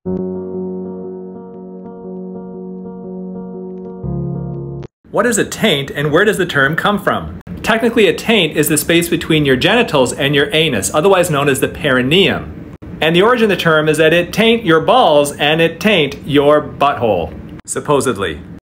What is a taint and where does the term come from? Technically, a taint is the space between your genitals and your anus, otherwise known as the perineum. And the origin of the term is that it taint your balls and it taint your butthole, supposedly.